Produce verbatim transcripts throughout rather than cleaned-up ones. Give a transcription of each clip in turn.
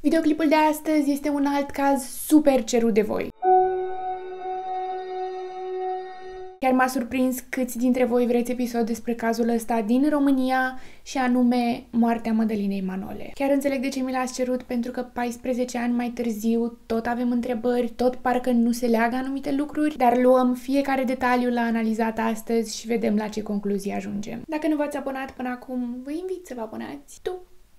Videoclipul de astăzi este un alt caz super cerut de voi. Chiar m-a surprins câți dintre voi vreți episod despre cazul ăsta din România și anume moartea Mădălinei Manole. Chiar înțeleg de ce mi l-ați cerut, pentru că paisprezece ani mai târziu tot avem întrebări, tot parcă nu se leagă anumite lucruri, dar luăm fiecare detaliu la analizat astăzi și vedem la ce concluzie ajungem. Dacă nu v-ați abonat până acum, vă invit să vă abonați. Tu?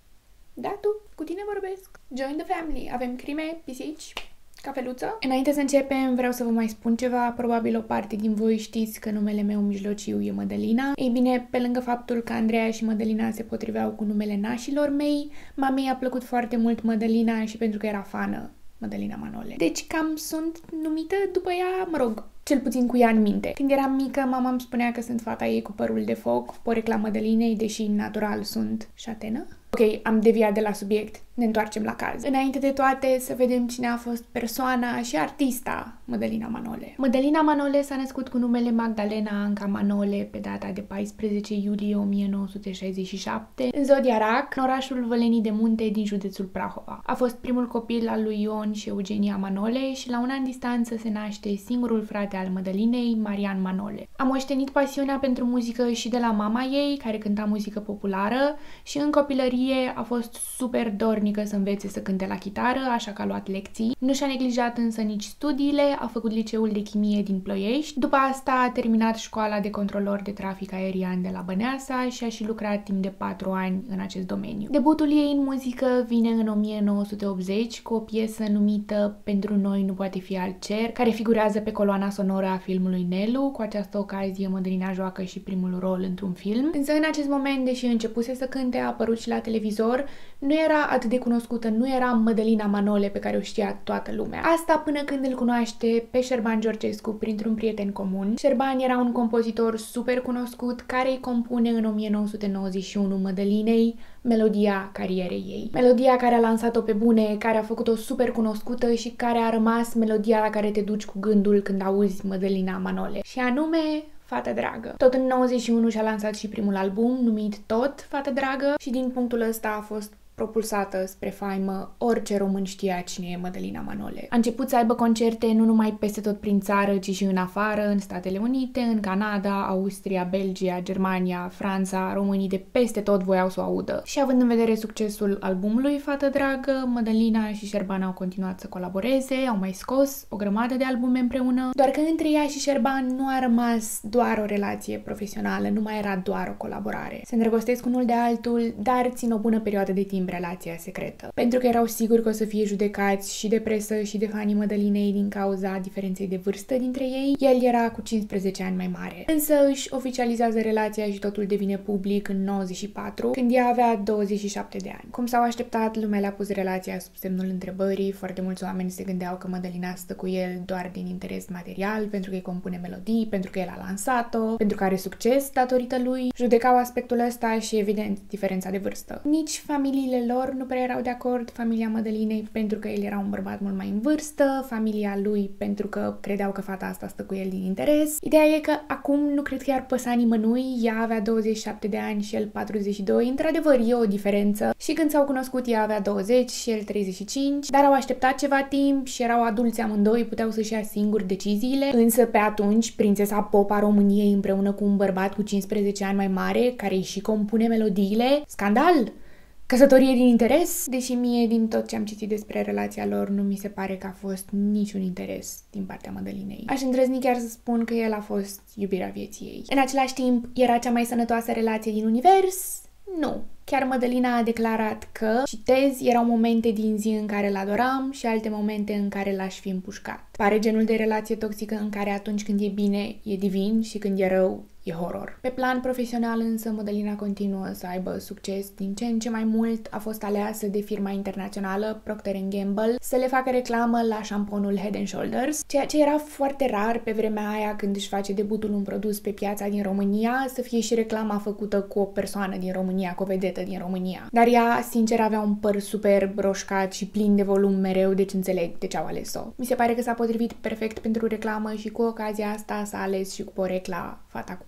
Da, tu? Cu tine vorbesc. Join the family. Avem crime, pisici, cafeluță. Înainte să începem, vreau să vă mai spun ceva. Probabil o parte din voi știți că numele meu mijlociu e Mădălina. Ei bine, pe lângă faptul că Andreea și Mădălina se potriveau cu numele nașilor mei, mamei a plăcut foarte mult Mădălina și pentru că era fană Mădălina Manole. Deci cam sunt numită după ea, mă rog, cel puțin cu ea în minte. Când eram mică, mama îmi spunea că sunt fata ei cu părul de foc, porecla Mădălinei, deși natural sunt șatenă. Ok, am deviat de la subiect, ne întoarcem la caz. Înainte de toate, să vedem cine a fost persoana și artista Mădălina Manole. Mădălina Manole s-a născut cu numele Magdalena Anca Manole pe data de paisprezece iulie o mie nouă sute șaizeci și șapte în Zodia Rac, în orașul Vălenii de Munte din județul Prahova. A fost primul copil al lui Ion și Eugenia Manole și la un an distanță se naște singurul frate al Mădălinei, Marian Manole. A moștenit pasiunea pentru muzică și de la mama ei, care cânta muzică populară, și în copilărie a fost super dornică să învețe să cânte la chitară, așa că a luat lecții. Nu și-a neglijat însă nici studiile, a făcut liceul de chimie din Ploiești. După asta a terminat școala de controlor de trafic aerian de la Băneasa și a și lucrat timp de patru ani în acest domeniu. Debutul ei în muzică vine în o mie nouă sute optzeci cu o piesă numită Pentru noi nu poate fi alt cer, care figurează pe coloana sonoră a filmului Nelu. Cu această ocazie Mădălina joacă și primul rol într-un film. Însă în acest moment, deși începuse să cânte, a apărut și la televizor, nu era atât de cunoscută, nu era Mădălina Manole pe care o știa toată lumea. Asta până când îl cunoaște pe Șerban Georgescu printr-un prieten comun. Șerban era un compozitor super cunoscut care îi compune în o mie nouă sute nouăzeci și unu Mădălinei melodia carierei ei. Melodia care a lansat-o pe bune, care a făcut-o super cunoscută și care a rămas melodia la care te duci cu gândul când auzi Mădălina Manole. Și anume Fată Dragă. Tot în nouăzeci și unu și-a lansat și primul album, numit tot Fată Dragă, și din punctul ăsta a fost propulsată spre faimă. Orice român știa cine e Mădălina Manole. A început să aibă concerte nu numai peste tot prin țară, ci și în afară, în Statele Unite, în Canada, Austria, Belgia, Germania, Franța. Românii de peste tot voiau să o audă. Și având în vedere succesul albumului Fată Dragă, Mădălina și Șerban au continuat să colaboreze, au mai scos o grămadă de albume împreună, doar că între ea și Șerban nu a rămas doar o relație profesională, nu mai era doar o colaborare. Se îndrăgostesc unul de altul, dar țin o bună perioadă de timp relația secretă. Pentru că erau siguri că o să fie judecați și de presă și de fanii Mădălinei din cauza diferenței de vârstă dintre ei. El era cu cincisprezece ani mai mare. Însă își oficializează relația și totul devine public în nouăzeci și patru, când ea avea douăzeci și șapte de ani. Cum s-au așteptat, lumea le-a pus relația sub semnul întrebării. Foarte mulți oameni se gândeau că Mădălina stă cu el doar din interes material, pentru că îi compune melodii, pentru că el a lansat-o, pentru că are succes datorită lui. Judecau aspectul ăsta și, evident, diferența de vârstă. Nici familiile lor nu prea erau de acord, familia Mădălinei pentru că el era un bărbat mult mai în vârstă, familia lui pentru că credeau că fata asta stă cu el din interes. Ideea e că acum nu cred că i-ar păsa nimănui, ea avea douăzeci și șapte de ani și el patruzeci și doi, într-adevăr e o diferență. Și când s-au cunoscut, ea avea douăzeci și el treizeci și cinci, dar au așteptat ceva timp și erau adulți amândoi, puteau să-și ia singuri deciziile, însă pe atunci prințesa pop a României împreună cu un bărbat cu cincisprezece ani mai mare, care îi și compune melodiile, scandal! Căsătorie din interes? Deși mie, din tot ce am citit despre relația lor, nu mi se pare că a fost niciun interes din partea Mădălinei. Aș îndrăzni chiar să spun că el a fost iubirea vieții ei. În același timp, era cea mai sănătoasă relație din univers? Nu. Chiar Mădălina a declarat că, citez, erau momente din zi în care l-adoram și alte momente în care l-aș fi împușcat. Pare genul de relație toxică în care atunci când e bine, e divin și când e rău, e horror. Pe plan profesional însă, Mădălina continuă să aibă succes din ce în ce mai mult. A fost aleasă de firma internațională Procter and Gamble să le facă reclamă la șamponul Head and Shoulders, ceea ce era foarte rar pe vremea aia când își face debutul un produs pe piața din România, să fie și reclama făcută cu o persoană din România, cu o vedetă din România. Dar ea, sincer, avea un păr super broșcat și plin de volum mereu, deci înțeleg de ce au ales-o. Mi se pare că s-a potrivit perfect pentru reclamă și cu ocazia asta s-a ales și cu porecla Fata cu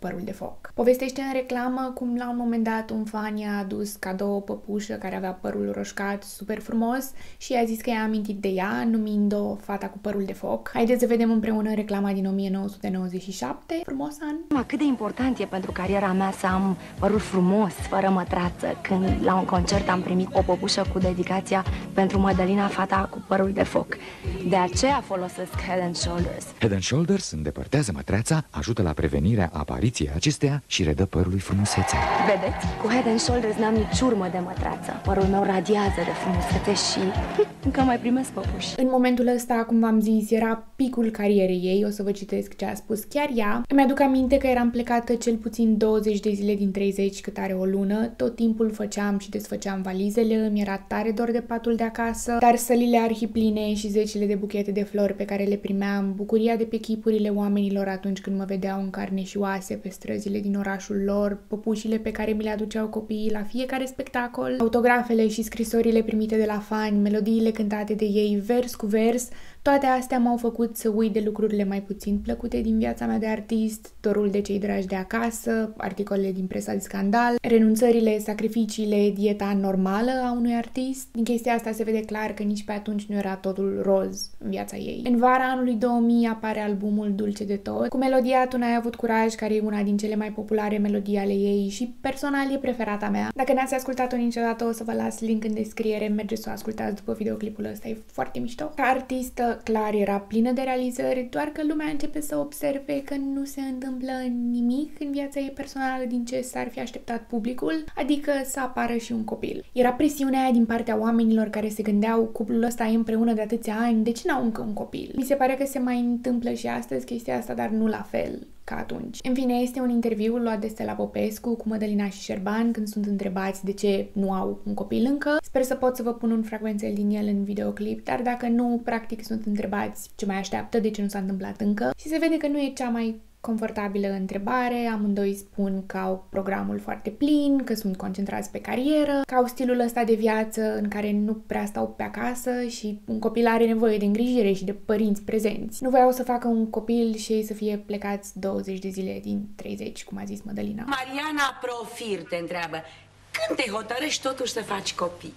părul de foc. Povestește în reclamă cum la un moment dat un fan i-a adus cadou o păpușă care avea părul roșcat super frumos și i-a zis că i-a amintit de ea, numind-o fata cu părul de foc. Haideți să vedem împreună reclama din o mie nouă sute nouăzeci și șapte. Frumos an! Cât de important e pentru cariera mea să am părul frumos, fără mătrață, când la un concert am primit o păpușă cu dedicația pentru Mădălina, fata cu părul de foc. De aceea folosesc Head and Shoulders. Head and Shoulders îndepărtează mătreața, ajută la prevenirea apariției acesteia și redă părului frumusețe. Vedeți? Cu Head and Shoulders n-am nici urmă de mătrață. Părul meu radiază de frumusețe și încă mai primesc păpuși. În momentul ăsta, cum v-am zis, era picul carierei ei. O să vă citesc ce a spus chiar ea. Îmi aduc aminte că eram plecată cel puțin douăzeci de zile din treizeci, cât are o lună. Tot timpul făceam și desfăceam valizele, îmi era tare dor de patul de acasă, dar sălile arhipline și zecile de buchete de flori pe care le primeam, bucuria de pe chipurile oamenilor atunci când mă vedeau în carne și oase pe străzile din orașul lor, păpușile pe care mi le aduceau copiii la fiecare spectacol, autografele și scrisorile primite de la fani, melodiile cântate de ei vers cu vers, toate astea m-au făcut să uit de lucrurile mai puțin plăcute din viața mea de artist, dorul de cei dragi de acasă, articolele din presa de scandal, renunțările, sacrificiile, dieta normală a unui artist. Din chestia asta se vede clar că nici pe atunci nu era totul roz în viața ei. În vara anului două mii apare albumul Dulce de tot, cu melodia Tu n-ai avut curaj, care e una din cele mai populare melodii ale ei și personal e preferata mea. Dacă n-ați ascultat-o niciodată, o să vă las link în descriere, mergeți să o ascultați după videoclipul ăsta, e foarte mișto. Ca artistă, clar era plină de realizări, doar că lumea începe să observe că nu se întâmplă nimic în viața ei personală din ce s-ar fi așteptat publicul, adică să apară și un copil. Era presiunea aia din partea oamenilor care se gândeau, cuplul ăsta e împreună de atâția ani, de ce n-au încă un copil? Mi se pare că se mai întâmplă și astăzi chestia asta, dar nu la fel ca atunci. În fine, este un interviu luat de Stella Popescu cu Mădălina și Șerban când sunt întrebați de ce nu au un copil încă. Sper să pot să vă pun un fragmentel din el în videoclip, dar dacă nu, practic sunt întrebați ce mai așteaptă, de ce nu s-a întâmplat încă. Și se vede că nu e cea mai confortabilă întrebare, amândoi spun că au programul foarte plin, că sunt concentrați pe carieră, că au stilul ăsta de viață în care nu prea stau pe acasă și un copil are nevoie de îngrijire și de părinți prezenți. Nu voiau să facă un copil și ei să fie plecați douăzeci de zile din treizeci, cum a zis Mădălina. Mariana Profir te întreabă: când te hotărăști totuși să faci copii?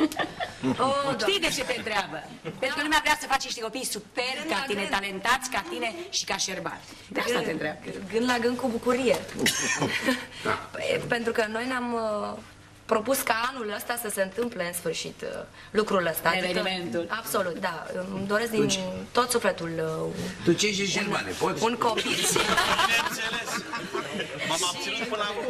Oh, știi de ce te întreabă? Pentru că lumea vrea să faci niște copii super ca tine, gând. Talentați ca tine și ca Șerban. De asta te întreabă. Gând la gând cu bucurie. Da. Pentru că noi ne-am propus ca anul ăsta să se întâmple în sfârșit lucrul ăsta. Evenimentul. Adică, absolut, da. Îmi doresc din Duci. tot sufletul Tu ce ești Șerbane, poți? Un copil. Bineînțeles. M-am abținut până acum.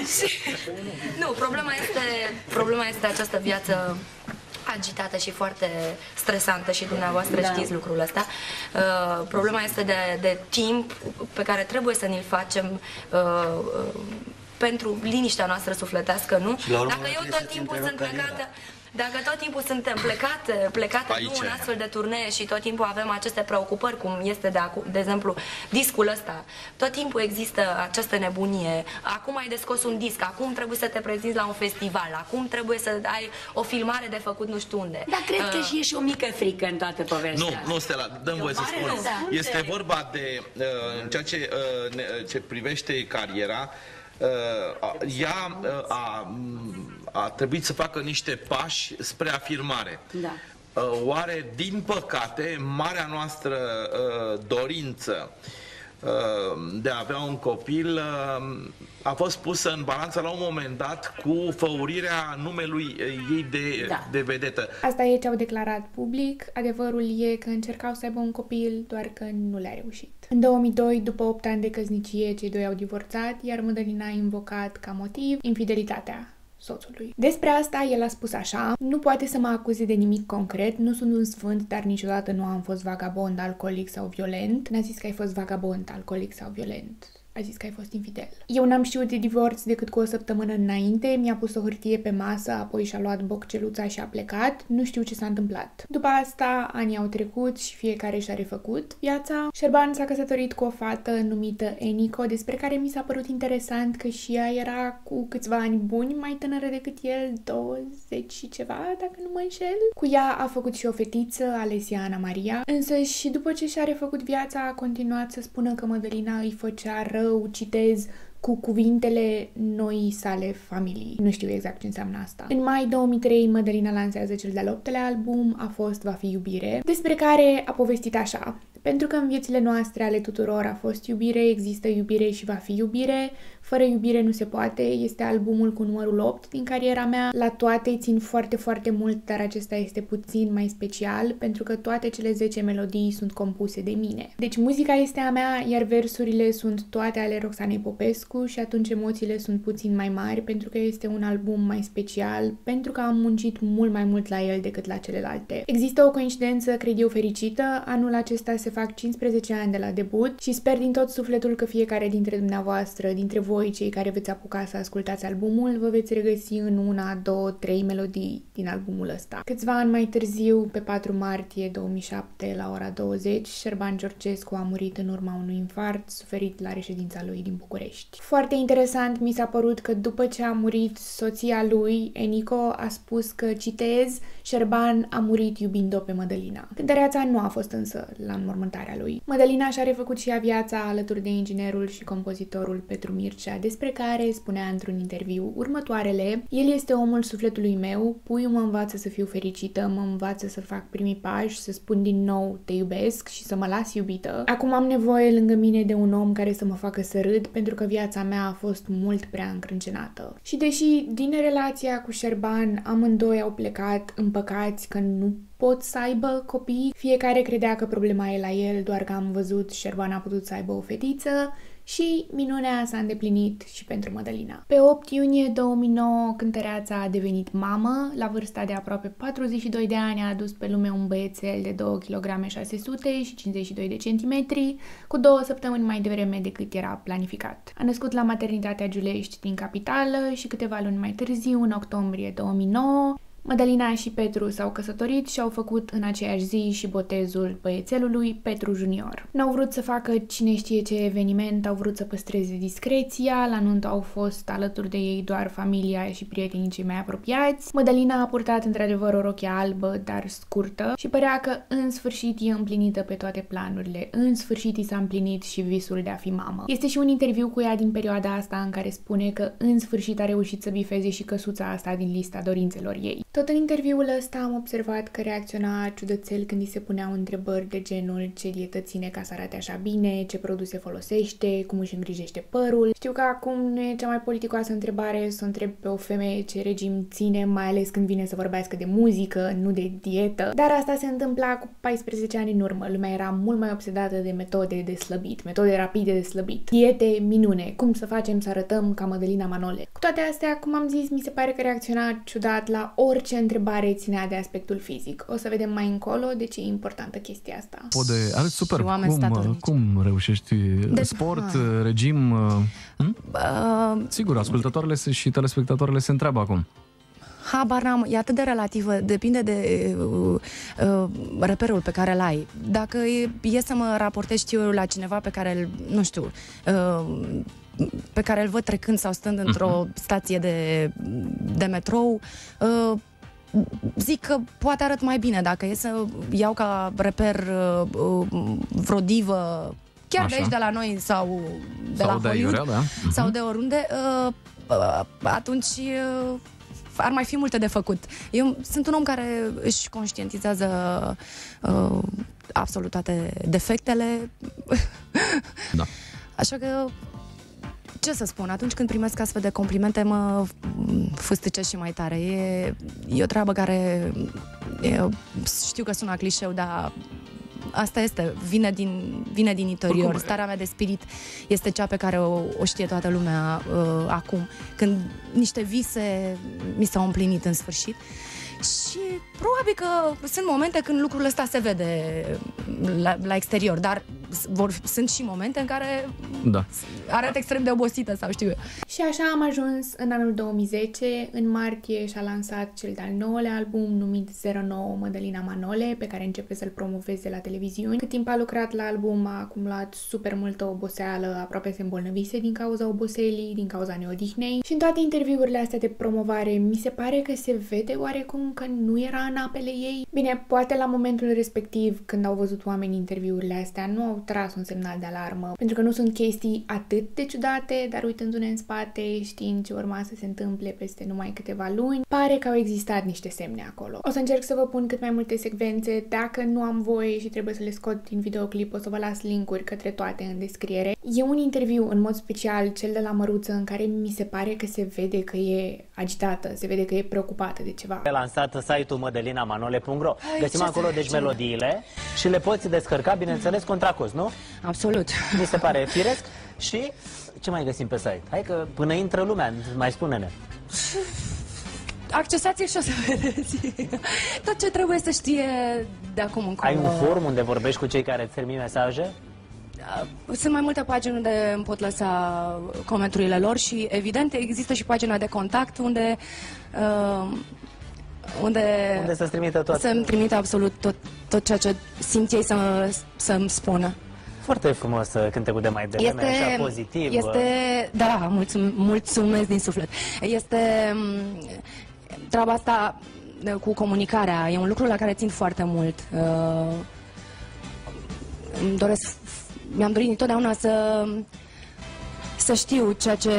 Nu, problema este, problema este această viață agitată și foarte stresantă și dumneavoastră da. știți lucrul ăsta. Uh, problema este de, de timp pe care trebuie să ne-l facem uh, uh, pentru liniștea noastră sufletească, nu? Dacă eu tot timpul sunt plecată, dacă tot timpul suntem plecate, plecate nu în astfel de turnee și tot timpul avem aceste preocupări, cum este de, acum, de exemplu discul ăsta, tot timpul există această nebunie. Acum ai descos un disc, acum trebuie să te prezinți la un festival, acum trebuie să ai o filmare de făcut nu știu unde. Dar cred uh, că și e și o mică frică în toată povestea. Nu, nu, Stella, dăm voie să spun. Da. Este vorba de uh, ceea ce, uh, ne, ce privește cariera. Uh, ea uh, a, a trebuit să facă niște pași spre afirmare. Da. Uh, oare, din păcate, marea noastră uh, dorință uh, de a avea un copil uh, a fost pusă în balanță la un moment dat cu făurirea numelui ei de, da. de vedetă. Asta e ce au declarat public. Adevărul e că încercau să aibă un copil, doar că nu le-a reușit. În două mii doi, după opt ani de căsnicie, cei doi au divorțat, iar Mădălina a invocat ca motiv infidelitatea soțului. Despre asta el a spus așa: nu poate să mă acuze de nimic concret, nu sunt un sfânt, dar niciodată nu am fost vagabond, alcoolic sau violent. N-a zis că ai fost vagabond, alcoolic sau violent. A zis că ai fost infidel. Eu n-am știut de divorț decât cu o săptămână înainte, mi-a pus o hârtie pe masă, apoi și-a luat bocceluța și a plecat. Nu știu ce s-a întâmplat. După asta, anii au trecut și fiecare și-a refăcut viața. Șerban s-a căsătorit cu o fată numită Enico, despre care mi s-a părut interesant că și ea era cu câțiva ani buni, mai tânără decât el, douăzeci și ceva, dacă nu mă înșel. Cu ea a făcut și o fetiță, Alessia Ana Maria, însă și după ce și-a refăcut viața, a continuat să spună că Mădălina îi făcea rău, citez, cu cuvintele noii sale familii. Nu știu exact ce înseamnă asta. În mai două mii trei, Mădălina lansează cel de-al optelea album, A fost, va fi iubire, despre care a povestit așa: pentru că în viețile noastre ale tuturor a fost iubire, există iubire și va fi iubire, fără iubire nu se poate, este albumul cu numărul opt din cariera mea, la toate țin foarte, foarte mult, dar acesta este puțin mai special, pentru că toate cele zece melodii sunt compuse de mine. Deci muzica este a mea, iar versurile sunt toate ale Roxanei Popescu și atunci emoțiile sunt puțin mai mari, pentru că este un album mai special, pentru că am muncit mult mai mult la el decât la celelalte. Există o coincidență, cred eu, fericită, anul acesta se fac cincisprezece ani de la debut și sper din tot sufletul că fiecare dintre dumneavoastră, dintre voi, cei care veți apuca să ascultați albumul, vă veți regăsi în una, două, trei melodii din albumul ăsta. Câțiva ani mai târziu, pe patru martie două mii șapte, la ora douăzeci, Șerban Georgescu a murit în urma unui infart suferit la reședința lui din București. Foarte interesant mi s-a părut că după ce a murit soția lui, Enico, a spus că, citez, Șerban a murit iubind-o pe Mădălina. Cântăreața nu a fost însă la înmormântarea lui. Mădălina și-a refăcut și ea viața alături de inginerul și compozitorul Petru Mircea, despre care spunea într-un interviu următoarele: el este omul sufletului meu, puiul mă învață să fiu fericită, mă învață să fac primii pași, să spun din nou te iubesc și să mă las iubită. Acum am nevoie lângă mine de un om care să mă facă să râd, pentru că viața mea a fost mult prea încrâncenată. Și deși din relația cu Șerban amândoi au plecat împăcați că nu pot să aibă copii, fiecare credea că problema e la el, doar că am văzut Șerban a putut să aibă o fetiță și minunea s-a îndeplinit și pentru Mădălina. Pe opt iunie două mii nouă, cântăreața a devenit mamă. La vârsta de aproape patruzeci și doi de ani a adus pe lume un băiețel de două kilograme șase sute și cincizeci și doi de centimetri, cu două săptămâni mai devreme decât era planificat. A născut la maternitatea Giulești din capitală și câteva luni mai târziu, în octombrie două mii nouă, Mădălina și Petru s-au căsătorit și au făcut în aceeași zi și botezul băiețelului, Petru Junior. N-au vrut să facă cine știe ce eveniment, au vrut să păstreze discreția, la nuntă au fost alături de ei doar familia și prietenii cei mai apropiați. Mădălina a purtat într-adevăr o rochie albă, dar scurtă, și părea că în sfârșit e împlinită pe toate planurile, în sfârșit i s-a împlinit și visul de a fi mamă. Este și un interviu cu ea din perioada asta în care spune că în sfârșit a reușit să bifeze și căsuța asta din lista dorințelor ei. Tot în interviul ăsta am observat că reacționa ciudățel când îi se puneau întrebări de genul ce dietă ține ca să arate așa bine, ce produse folosește, cum își îngrijește părul. Știu că acum nu e cea mai politicoasă întrebare să o întreb pe o femeie ce regim ține, mai ales când vine să vorbească de muzică, nu de dietă. Dar asta se întâmpla cu paisprezece ani în urmă. Lumea era mult mai obsedată de metode de slăbit, metode rapide de slăbit. Diete minune, cum să facem să arătăm ca Mădălina Manole. Cu toate astea, cum am zis, mi se pare că reacționa ciudat la orice ce întrebare ținea de aspectul fizic. O să vedem mai încolo de ce e importantă chestia asta. Pode, arăți super. Cum, cum reușești? De... Sport, ha. regim? Hm? Uh... Sigur, ascultătoarele și telespectatoarele se întreabă acum. Habar n-am, e atât de relativă, depinde de uh, uh, reperul pe care îl ai. Dacă e, e să mă raportez, știu eu, la cineva pe care îl, nu știu, uh, pe care îl văd trecând sau stând într-o stație de, de metrou, uh, zic că poate arăt mai bine. Dacă e să iau ca reper uh, vreo divă, chiar Așa. de aici, de la noi, sau de sau la de Hollywood, iurea, da. sau de oriunde, uh, uh, atunci uh, ar mai fi multe de făcut. Eu sunt un om care își conștientizează uh, absolut toate defectele. Da. Așa că, ce să spun, atunci când primesc astfel de complimente, mă fâstăcesc și mai tare. E, e o treabă care, e, știu că sună clișeu, dar asta este, vine din, vine din interior. Oricum, starea mea de spirit este cea pe care o, o știe toată lumea uh, acum, când niște vise mi s-au împlinit în sfârșit. Și probabil că sunt momente când lucrul ăsta se vede la, la exterior, dar vor, sunt și momente în care da. arăt extrem de obosită sau știu eu. Și așa am ajuns în anul două mii zece. În martie și-a lansat cel de-al nouălea album numit zero nouă Mădălina Manole, pe care începe să-l promoveze la televiziuni. Cât timp a lucrat la album a acumulat super multă oboseală, aproape se îmbolnăvise din cauza oboselii, din cauza neodihnei. Și în toate interviurile astea de promovare mi se pare că se vede oarecum că nu era în apele ei. Bine, poate la momentul respectiv, când au văzut oamenii interviurile astea, nu au au tras un semnal de alarmă, pentru că nu sunt chestii atât de ciudate, dar uitându-ne în spate, știind ce urma să se întâmple peste numai câteva luni, pare că au existat niște semne acolo. O să încerc să vă pun cât mai multe secvențe, dacă nu am voie și trebuie să le scot din videoclip, o să vă las linkuri către toate în descriere. E un interviu, în mod special, cel de la Măruță, în care mi se pare că se vede că e agitată, se vede că e preocupată de ceva. A lansat site-ul mădelina manole punct ro. Găsim acolo deci melodiile și le poți descărca, bineînțeles, contra cost, nu? Absolut. Mi se pare firesc. Și ce mai găsim pe site? Hai că până intră lumea, mai spune-ne. Accesați-l și o să vedeți. Tot ce trebuie să știe de acum încolo. Ai un forum unde vorbești cu cei care îți trimit mesaje? Sunt mai multe pagini unde îmi pot lăsa comenturile lor și, evident, există și pagina de contact unde... Uh, unde... Unde să-ți trimită tot? Să-mi trimită absolut tot, tot ceea ce simt ei să, să-mi spună. Foarte frumos cântecul de mai devreme, este, așa pozitiv. Este, da, mulțum, mulțumesc din suflet. Este treaba asta cu comunicarea, e un lucru la care țin foarte mult. Uh, îmi doresc, mi-am dorit întotdeauna să, să știu ceea ce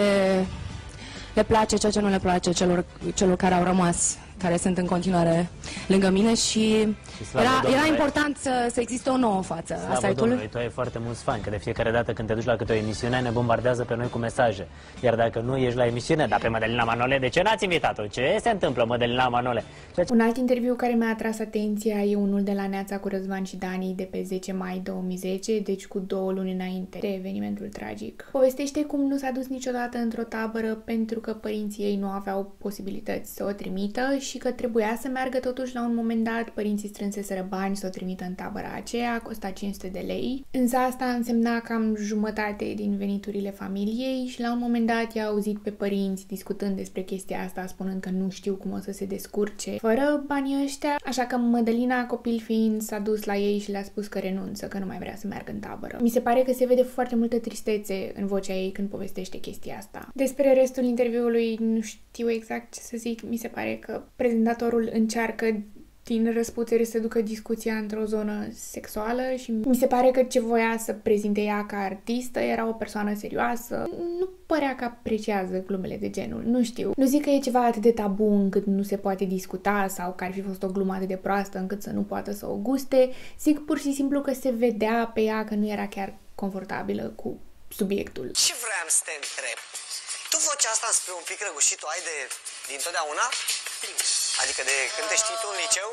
le place, ceea ce nu le place celor, celor care au rămas, care sunt în continuare lângă mine și era, era important să, să existe o nouă față a site-ului. Domnului, tu ai foarte mulți fani, că de fiecare dată când te duci la câte o emisiune ne bombardează pe noi cu mesaje. Iar dacă nu ești la emisiune, dar pe Mădălina Manole, de ce n-ați invitat-o? Ce se întâmplă, Mădălina Manole? Ce... Un alt interviu care mi-a atras atenția e unul de la Neața cu Răzvan și Dani de pe zece mai două mii zece, deci cu două luni înainte de evenimentul tragic. Povestește cum nu s-a dus niciodată într-o tabără pentru că părinții ei nu aveau posibilități să o trimită și că trebuia să meargă totuși la un moment dat, părinții strânseseră bani să o trimită în tabăra aceea, costa cinci sute de lei, însă asta însemna cam jumătate din veniturile familiei și la un moment dat i-a auzit pe părinți discutând despre chestia asta, spunând că nu știu cum o să se descurce fără banii ăștia, așa că Mădălina, copil fiind, s-a dus la ei și le-a spus că renunță, că nu mai vrea să meargă în tabără. Mi se pare că se vede foarte multă tristețe în vocea ei când povestește chestia asta. Despre restul interviului nu știu exact ce să zic, mi se pare că prezentatorul încearcă din răsputere să ducă discuția într-o zonă sexuală și mi se pare că ce voia să prezinte ea ca artistă era o persoană serioasă. Nu părea că apreciază glumele de genul, nu știu. Nu zic că e ceva atât de tabu încât nu se poate discuta sau că ar fi fost o glumă atât de proastă încât să nu poată să o guste. Zic pur și simplu că se vedea pe ea că nu era chiar confortabilă cu subiectul. Ce vreau să te întreb? Tu vocea asta spre un pic răgușit o ai de din totdeauna? Adică de când te știi tu în liceu?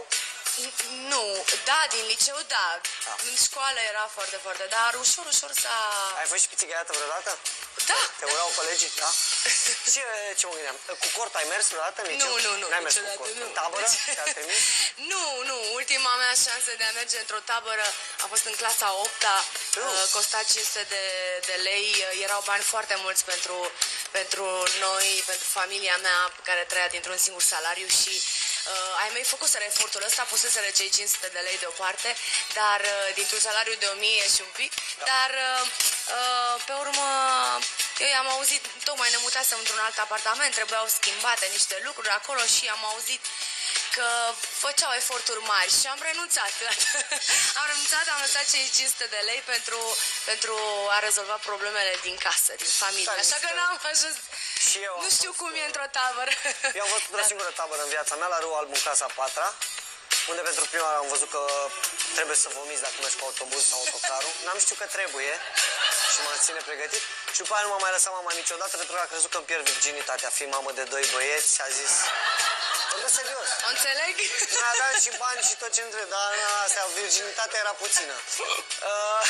Nu, da, din liceu, da. da. În școală era foarte, foarte, dar ușor, ușor s-a... Ai fost și pițigaiată vreodată? Da. Te urau colegii, da? Ce, ce mă gândeam? Cu cort ai mers vreodată în liceu? Nu, nu, nu. N-ai mers cu cort. Nu. În tabără? Te-a trimis? Nu, nu. Ultima mea șansă de a merge într-o tabără a fost în clasa a opta. Uh, costa cinci sute de, de lei. Erau bani foarte mulți pentru, pentru noi, pentru familia mea care trăia dintr-un singur salariu și Uh, ai mai făcuseră efortul ăsta, puseseră cei cinci sute de lei deoparte, dar uh, dintr-un salariu de o mie și un pic, da. Dar uh, uh, pe urmă eu i-am auzit, tocmai ne mutasem într-un alt apartament, trebuiau schimbate niște lucruri acolo și am auzit că făceau eforturi mari și am renunțat. am renunțat, am lăsat cei cinci sute de lei pentru, pentru a rezolva problemele din casă, din familie, așa că n-am ajuns. Și eu nu știu cum e într-o tabără. Eu am fost într-o singură tabără în viața mea, la Râul Alb, în clasa a patra, unde pentru prima oară am văzut că trebuie să vomiți dacă mergi cu autobuz sau autocarul. N-am știut că trebuie și mă ține pregătit. Și după aia nu m-a mai lăsat mama niciodată pentru că a crezut că îmi pierd virginitatea. Fi mamă de doi băieți și a zis... Vorbesc serios. O înțeleg? Mi-a dat și bani și tot ce între, dar astea, virginitatea era puțină. Uh...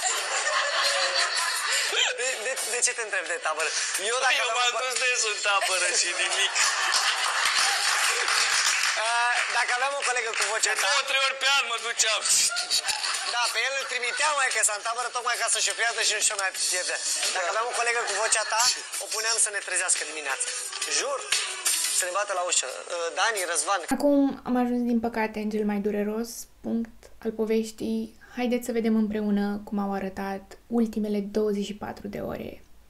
De, de, de ce te întreb de tabără? Eu, dacă eu m-am dus des în tabără și nimic. Uh, dacă aveam o colegă cu vocea ta... De două, trei ori pe an mă duceam. Da, pe el îl trimiteam mai că s-a în tabără tocmai ca să-și o pierdă și nu și-o mai pierde. Dacă aveam o colegă cu vocea ta, o puneam să ne trezească dimineața. Jur, să ne bată la ușă. Uh, Dani, Răzvan... Acum am ajuns din păcate în cel mai dureros punct al poveștii. Haideți să vedem împreună cum au arătat ultimele douăzeci și patru de ore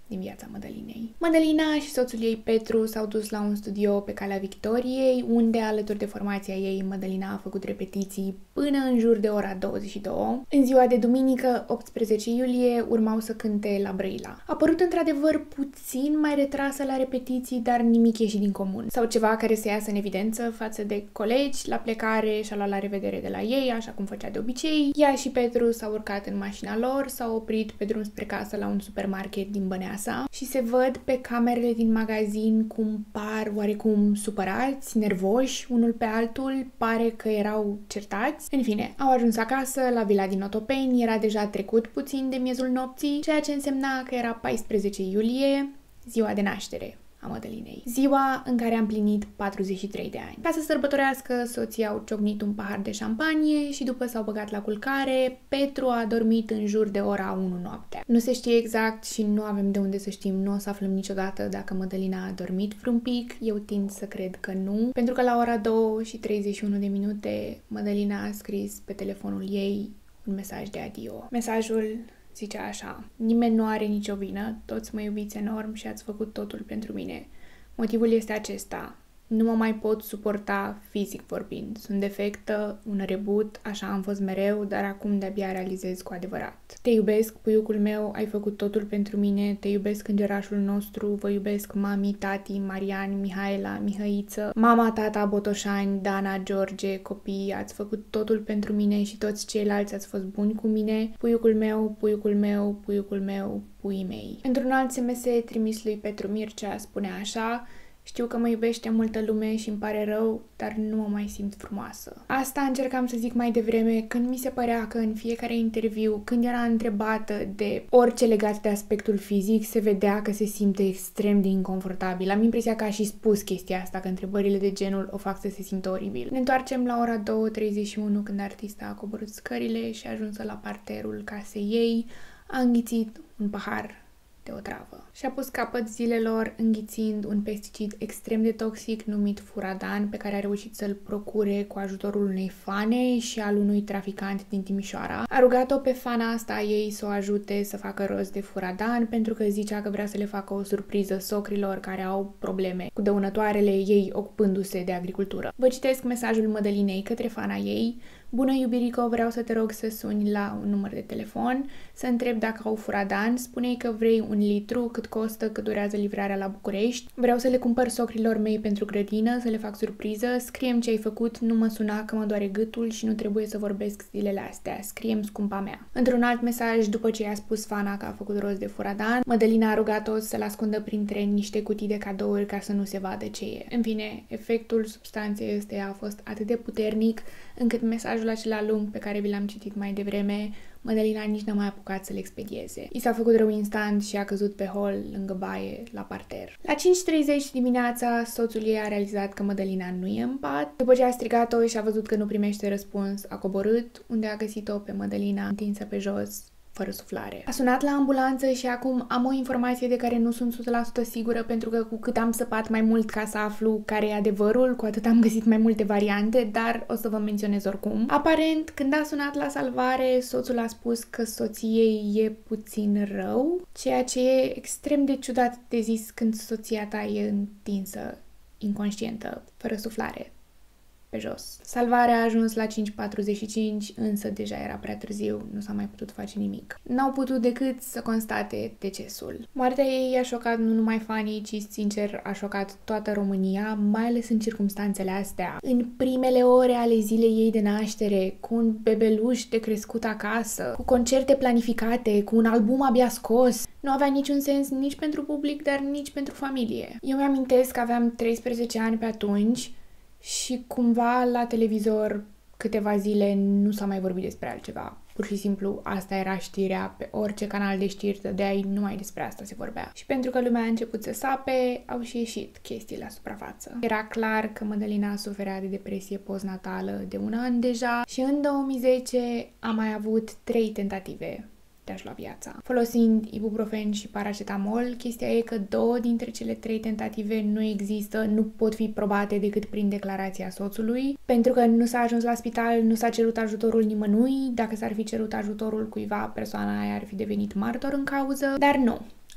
din viața Mădălinei. Mădălina și soțul ei Petru s-au dus la un studio pe Calea Victoriei, unde alături de formația ei Mădălina a făcut repetiții până în jur de ora douăzeci și două. În ziua de duminică, optsprezece iulie, urmau să cânte la Brăila. A părut într-adevăr puțin mai retrasă la repetiții, dar nimic ieșit din comun. Sau ceva care să iasă în evidență față de colegi, la plecare și-a luat la revedere de la ei, așa cum făcea de obicei. Ea și Petru s-au urcat în mașina lor, s-au oprit pe drum spre casă la un supermarket din Băneasa și se văd pe camerele din magazin cum par oarecum supărați, nervoși, unul pe altul, pare că erau certați. În fine, au ajuns acasă, la vila din Otopeni, era deja trecut puțin de miezul nopții, ceea ce însemna că era paisprezece iulie, ziua de naștere a Mădălinei. Ziua în care a împlinit patruzeci și trei de ani. Ca să sărbătorească, soții au ciocnit un pahar de șampanie și după s-au băgat la culcare, Petru a dormit în jur de ora unu noaptea. Nu se știe exact și nu avem de unde să știm, nu o să aflăm niciodată dacă Mădălina a dormit vreun pic, eu tind să cred că nu, pentru că la ora două și treizeci și unu de minute Mădălina a scris pe telefonul ei un mesaj de adio. Mesajul zicea așa: nimeni nu are nicio vină, toți mă iubiți enorm și ați făcut totul pentru mine. Motivul este acesta: nu mă mai pot suporta fizic vorbind. Sunt defectă, un rebut, așa am fost mereu, dar acum de-abia realizez cu adevărat. Te iubesc, puiucul meu, ai făcut totul pentru mine, te iubesc îngerașul nostru, vă iubesc mami, tati, Marian, Mihaela, Mihăiță, mama, tata, Botoșani, Dana, George, copii, ați făcut totul pentru mine și toți ceilalți ați fost buni cu mine. Puiucul meu, puiucul meu, puiucul meu, puii mei. Într-un alt S M S trimis lui Petru Mircea spunea așa: știu că mă iubește multă lume și îmi pare rău, dar nu mă mai simt frumoasă. Asta încercam să zic mai devreme, când mi se părea că în fiecare interviu, când era întrebată de orice legat de aspectul fizic, se vedea că se simte extrem de inconfortabil. Am impresia că a și spus chestia asta, că întrebările de genul o fac să se simtă oribil. Ne întoarcem la ora două treizeci și unu, când artista a coborât scările și a ajuns la parterul casei ei, a înghițit un pahar de otravă. Și-a pus capăt zilelor înghițind un pesticid extrem de toxic numit Furadan, pe care a reușit să-l procure cu ajutorul unei fane și al unui traficant din Timișoara. A rugat-o pe fana asta ei să o ajute să facă rost de Furadan, pentru că zicea că vrea să le facă o surpriză socrilor care au probleme cu dăunătoarele, ei ocupându-se de agricultură. Vă citesc mesajul Mădălinei către fana ei: bună iubirico, vreau să te rog să suni la un număr de telefon, să întreb dacă au Furadan, spune-i că vrei un litru, cât costă, cât durează livrarea la București, vreau să le cumpăr socrilor mei pentru grădină, să le fac surpriză, scrie-mi ce ai făcut, nu mă suna că mă doare gâtul și nu trebuie să vorbesc zilele astea, scrie-mi scumpa mea. Într-un alt mesaj, după ce i-a spus fana că a făcut rost de Furadan, Mădălina a rugat-o să-l ascundă printre niște cutii de cadouri ca să nu se vadă ce e. În fine, efectul substanței ăsteia a fost atât de puternic încât mesajul acela lung pe care vi l-am citit mai devreme, Mădălina nici n-a mai apucat să-l expedieze. I s-a făcut rău instant și a căzut pe hol, lângă baie, la parter. La cinci treizeci dimineața, soțul ei a realizat că Mădălina nu e în pat. După ce a strigat-o și a văzut că nu primește răspuns, a coborât, unde a găsit-o pe Mădălina întinsă pe jos, fără suflare. A sunat la ambulanță și acum am o informație de care nu sunt o sută la sută sigură, pentru că cu cât am săpat mai mult ca să aflu care e adevărul, cu atât am găsit mai multe variante, dar o să vă menționez oricum. Aparent, când a sunat la salvare, soțul a spus că soției e puțin rău, ceea ce e extrem de ciudat de zis când soția ta e întinsă, inconștientă, fără suflare, pe jos. Salvarea a ajuns la cinci patruzeci și cinci, însă deja era prea târziu, nu s-a mai putut face nimic. N-au putut decât să constate decesul. Moartea ei a șocat nu numai fanii, ci sincer a șocat toată România, mai ales în circumstanțele astea. În primele ore ale zilei ei de naștere, cu un bebeluș de crescut acasă, cu concerte planificate, cu un album abia scos, nu avea niciun sens nici pentru public, dar nici pentru familie. Eu mi-amintesc că aveam treisprezece ani pe atunci și cumva la televizor câteva zile nu s-a mai vorbit despre altceva. Pur și simplu asta era știrea, pe orice canal de știri dădeai, numai despre asta se vorbea. Și pentru că lumea a început să sape, au și ieșit chestii la suprafață. Era clar că Mădălina suferea de depresie postnatală de un an deja și în două mii zece a mai avut trei tentative de a-și lua viața. Folosind ibuprofen și paracetamol, chestia e că două dintre cele trei tentative nu există, nu pot fi probate decât prin declarația soțului, pentru că nu s-a ajuns la spital, nu s-a cerut ajutorul nimănui, dacă s-ar fi cerut ajutorul cuiva, persoana aia ar fi devenit martor în cauză, dar nu.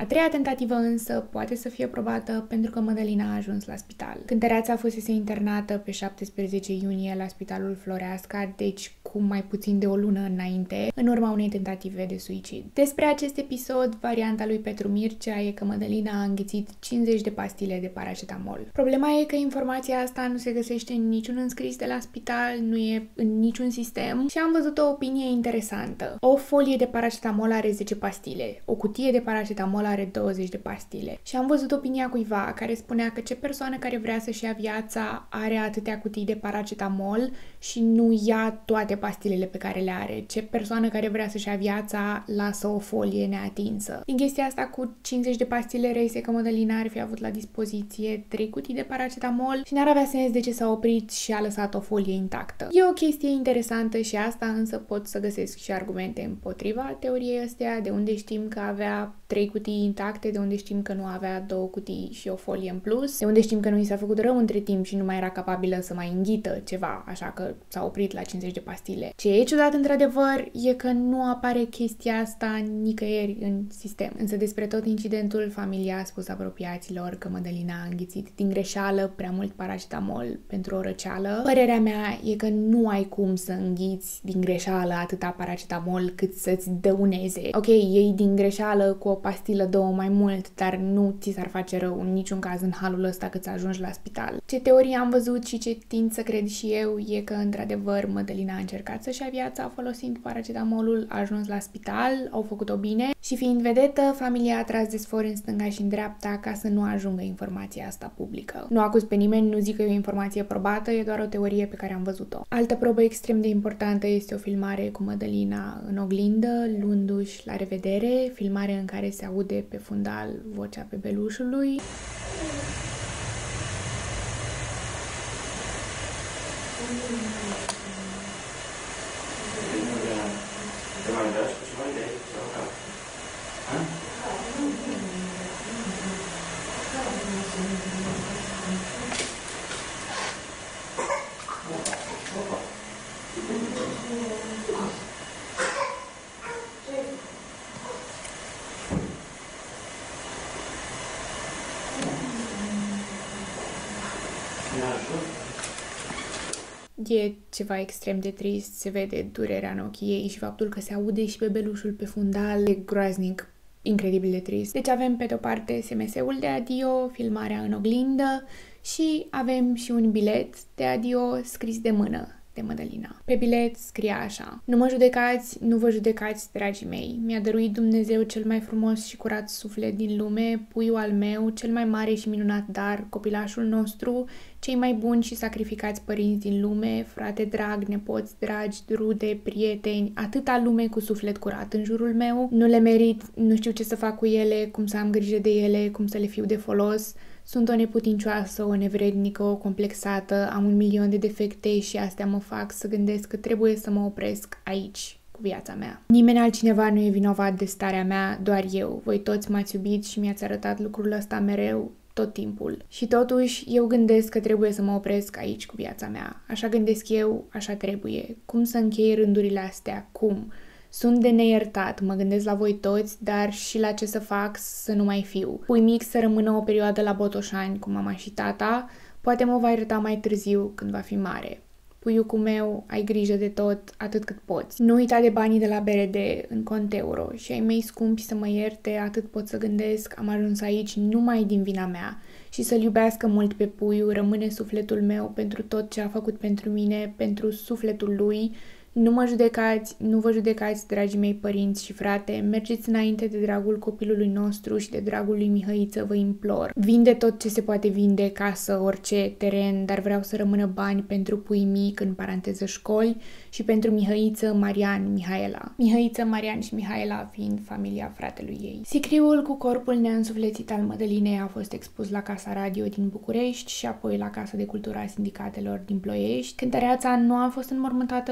A treia tentativă însă poate să fie probată pentru că Mădălina a ajuns la spital. Cântăreața fusese internată pe șaptesprezece iunie la Spitalul Floreasca, deci cu mai puțin de o lună înainte, în urma unei tentative de suicid. Despre acest episod, varianta lui Petru Mircea e că Mădălina a înghițit cincizeci de pastile de paracetamol. Problema e că informația asta nu se găsește în niciun înscris de la spital, nu e în niciun sistem și am văzut o opinie interesantă. O folie de paracetamol are zece pastile, o cutie de paracetamol are douăzeci de pastile și am văzut opinia cuiva care spunea că ce persoană care vrea să-și ia viața are atâtea cutii de paracetamol și nu ia toate pastilele pe care le are. Ce persoană care vrea să-și ia viața lasă o folie neatinsă. Din chestia asta cu cincizeci de pastile reiese că Mădălina ar fi avut la dispoziție trei cutii de paracetamol și n-ar avea sens de ce s-a oprit și a lăsat o folie intactă. E o chestie interesantă și asta, însă pot să găsesc și argumente împotriva teoriei astea, de unde știm că avea trei cutii intacte, de unde știm că nu avea două cutii și o folie în plus, de unde știm că nu i s-a făcut rău între timp și nu mai era capabilă să mai înghită ceva, așa că s-a oprit la cincizeci de pastile. Ce e ciudat într-adevăr e că nu apare chestia asta nicăieri în sistem. Însă despre tot incidentul, familia a spus apropiaților că Mădălina a înghițit din greșeală prea mult paracetamol pentru o răceală. Părerea mea e că nu ai cum să înghiți din greșeală atâta paracetamol cât să-ți dăuneze. Ok, iei din greșeală cu o pastilă, două mai mult, dar nu ți s-ar face rău în niciun caz în halul ăsta cât să ajungi la spital. Ce teorie am văzut și ce tind să cred și eu e că într-adevăr Mădălina a încercat să-și ia viața folosind paracetamolul, a ajuns la spital, au făcut-o bine și fiind vedetă, familia a tras de sfori în stânga și în dreapta ca să nu ajungă informația asta publică. Nu acuz pe nimeni, nu zic că e o informație probată, e doar o teorie pe care am văzut-o. Altă probă extrem de importantă este o filmare cu Mădălina în oglindă, luându-și la revedere, filmare în care se aude pe fundal vocea bebelușului. E ceva extrem de trist, se vede durerea în ochii ei și faptul că se aude și bebelușul pe fundal e groaznic, incredibil de trist. Deci avem pe de-o parte S M S-ul de adio, filmarea în oglindă și avem și un bilet de adio scris de mână de Mădălina. Pe bilet scria așa: nu mă judecați, nu vă judecați, dragii mei. Mi-a dăruit Dumnezeu cel mai frumos și curat suflet din lume, puiul al meu, cel mai mare și minunat dar, copilașul nostru, cei mai buni și sacrificați părinți din lume, frate drag, nepoți dragi, rude, prieteni, atâta lume cu suflet curat în jurul meu. Nu le merit, nu știu ce să fac cu ele, cum să am grijă de ele, cum să le fiu de folos. Sunt o neputincioasă, o nevrednică, o complexată, am un milion de defecte și astea mă fac să gândesc că trebuie să mă opresc aici cu viața mea. Nimeni altcineva nu e vinovat de starea mea, doar eu. Voi toți m-ați iubit și mi-ați arătat lucrul ăsta mereu, tot timpul. Și totuși, eu gândesc că trebuie să mă opresc aici cu viața mea. Așa gândesc eu, așa trebuie. Cum să închei rândurile astea? Cum? Sunt de neiertat, mă gândesc la voi toți, dar și la ce să fac să nu mai fiu. Pui mic să rămână o perioadă la Botoșani cu mama și tata, poate mă va ierta mai târziu când va fi mare. Puiucul meu, ai grijă de tot atât cât poți. Nu uita de banii de la B R D în cont euro și ai mei scumpi să mă ierte, atât pot să gândesc, am ajuns aici numai din vina mea. Și să-l iubească mult pe puiu, rămâne sufletul meu pentru tot ce a făcut pentru mine, pentru sufletul lui. Nu mă judecați, nu vă judecați, dragii mei părinți și frate, mergeți înainte de dragul copilului nostru și de dragul lui Mihăiță, vă implor. Vinde tot ce se poate vinde, casă, orice, teren, dar vreau să rămână bani pentru pui mic, în paranteză școli, și pentru Mihăiță, Marian, Mihaela. Mihăiță, Marian și Mihaela fiind familia fratelui ei. Sicriul cu corpul neînsuflețit al Mădălinei a fost expus la Casa Radio din București și apoi la Casa de Cultură a Sindicatelor din Ploiești. Cântăreața nu a fost înmormântată cu o slujbă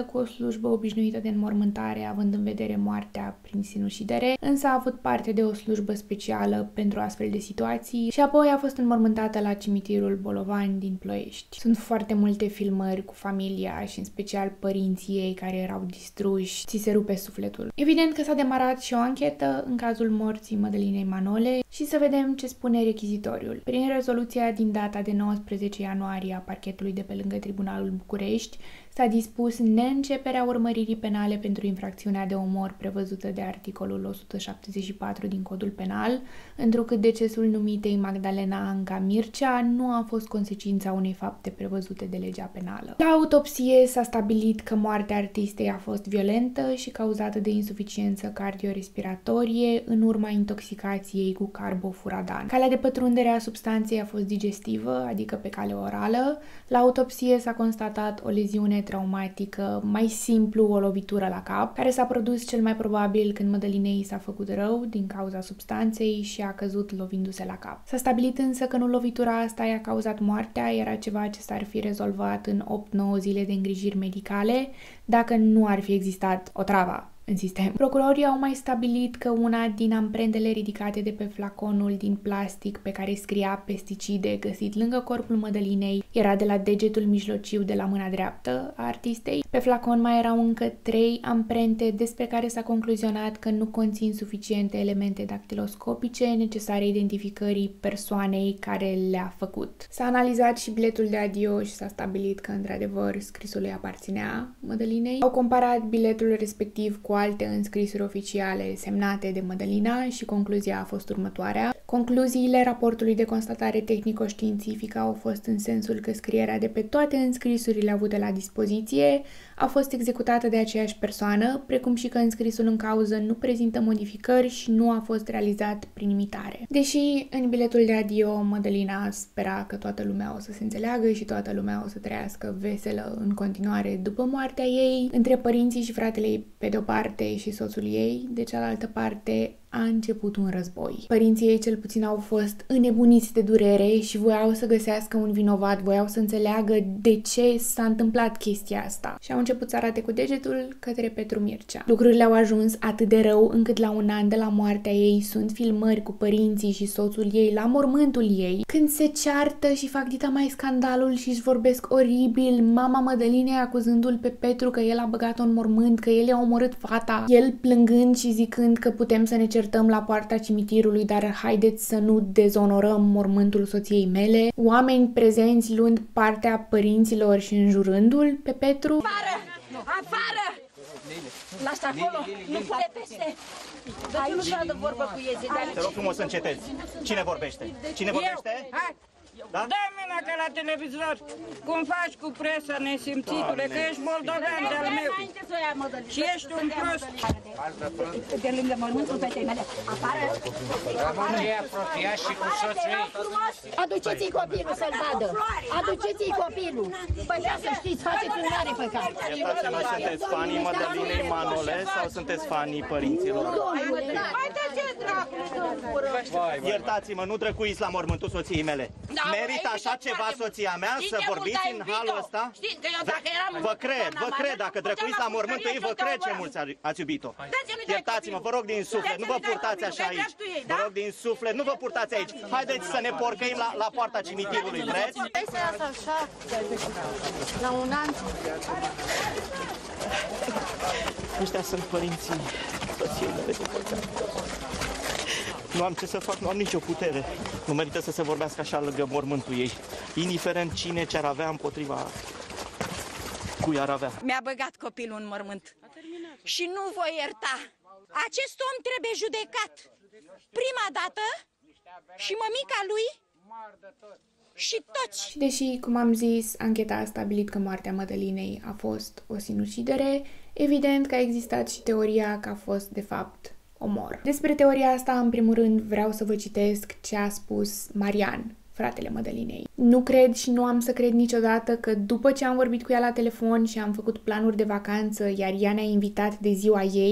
slujbă obișnuită de înmormântare, având în vedere moartea prin sinucidere, însă a avut parte de o slujbă specială pentru astfel de situații și apoi a fost înmormântată la cimitirul Bolovani din Ploiești. Sunt foarte multe filmări cu familia și în special părinții ei care erau distruși, ți se rupe sufletul. Evident că s-a demarat și o anchetă în cazul morții Mădălinei Manole și să vedem ce spune rechizitoriul. Prin rezoluția din data de nouăsprezece ianuarie a parchetului de pe lângă Tribunalul București, s-a dispus neînceperea urmăririi penale pentru infracțiunea de omor prevăzută de articolul o sută șaptezeci și patru din Codul Penal, întrucât decesul numitei Magdalena Anca Mircea nu a fost consecința unei fapte prevăzute de legea penală. La autopsie s-a stabilit că moartea artistei a fost violentă și cauzată de insuficiență cardiorespiratorie în urma intoxicației cu carbofuradan. Calea de pătrundere a substanței a fost digestivă, adică pe cale orală. La autopsie s-a constatat o leziune traumatică, mai simplu o lovitură la cap, care s-a produs cel mai probabil când Mădălinei s-a făcut rău din cauza substanței și a căzut lovindu-se la cap. S-a stabilit însă că nu lovitura asta i-a cauzat moartea, era ceva ce s-ar fi rezolvat în opt nouă zile de îngrijiri medicale, dacă nu ar fi existat otrava în sistem. Procurorii au mai stabilit că una din amprentele ridicate de pe flaconul din plastic pe care scria pesticide găsit lângă corpul Mădălinei era de la degetul mijlociu de la mâna dreaptă a artistei. Pe flacon mai erau încă trei amprente despre care s-a concluzionat că nu conțin suficiente elemente dactiloscopice necesare identificării persoanei care le-a făcut. S-a analizat și biletul de adio și s-a stabilit că într-adevăr scrisul îi aparținea Mădălinei. Au comparat biletul respectiv cu alte înscrisuri oficiale semnate de Mădălina și concluzia a fost următoarea. Concluziile raportului de constatare tehnico-științifică au fost în sensul că scrierea de pe toate înscrisurile avute la dispoziție a fost executată de aceeași persoană, precum și că înscrisul în cauză nu prezintă modificări și nu a fost realizat prin imitare. Deși în biletul de adio Mădălina spera că toată lumea o să se înțeleagă și toată lumea o să trăiască veselă în continuare după moartea ei, între părinții și fratele ei pe de-o parte și soțul ei, de cealaltă parte, a început un război. Părinții ei cel puțin au fost înnebuniți de durere și voiau să găsească un vinovat, voiau să înțeleagă de ce s-a întâmplat chestia asta. Și au început să arate cu degetul către Petru Mircea. Lucrurile au ajuns atât de rău încât la un an de la moartea ei sunt filmări cu părinții și soțul ei la mormântul ei, când se ceartă și fac dita mai scandalul și își vorbesc oribil, mama Mădălinei acuzându-l pe Petru că el a băgat-o în mormânt, că el i-a omorât fata, el plângând și zicând că putem să ne certăm la poarta cimitirului, dar haideți să nu dezonorăm mormântul soției mele, oameni prezenți luând partea părinților și înjurându-l pe Petru. Afară! Afară! Lasă acolo! Nu poate peste! Aici nu s-a de vorbă cu ei. Te rog frumos să încetezi. Cine vorbește? Cine vorbește? Hai! Da? Dă mâna că la televizor, cum faci cu presa nesimțitule, că ești moldovean de-al meu și ești un prost. De lângă mormântul fetei mele. Afară! Ce apropiat și cu soțul ei. Aduceți-i copilul să-l vadă. Aduceți-i copilul. Păi da, să știți, faceți un mare păcat. Iertați-mă, sunteți fanii Mădălinei Manole sau sunteți fanii părinților? Iertați-mă, nu drăcuiți la mormântul soției mele. Merită așa ceva soția mea să vorbiți în halul ăsta? Vă cred, vă cred, dacă drăcuiți la mormântul ei, vă cred ce mulți ați iubit-o. Iertați-mă, vă rog din suflet, nu vă purtați așa aici. Vă rog din suflet, nu vă purtați aici. Haideți să ne porcăim la, la poarta cimitirului, vreți? Hai să iasă așa, la un an. Ăștia sunt părinții soției mele, din păcate. Nu am ce să fac, nu am nicio putere. Nu merită să se vorbească așa lângă mormântul ei. Indiferent cine ce-ar avea împotriva cui ar avea. Mi-a băgat copilul în mormânt. Și nu voi ierta. Acest om trebuie judecat. Prima dată și mămica lui și toți. Deși, cum am zis, ancheta a stabilit că moartea Mădălinei a fost o sinucidere, evident că a existat și teoria că a fost, de fapt, omor. Despre teoria asta, în primul rând, vreau să vă citesc ce a spus Marian, fratele Mădălinei. Nu cred și nu am să cred niciodată că după ce am vorbit cu ea la telefon și am făcut planuri de vacanță, iar ea ne-a invitat de ziua ei,